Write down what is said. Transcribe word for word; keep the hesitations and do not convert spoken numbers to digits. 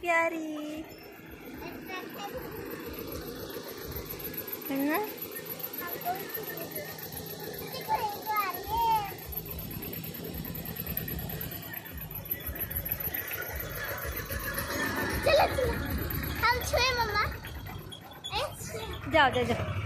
प्यारी है ना। चलो चलो हम छुए मम्मा। जाओ जाओ जाओ।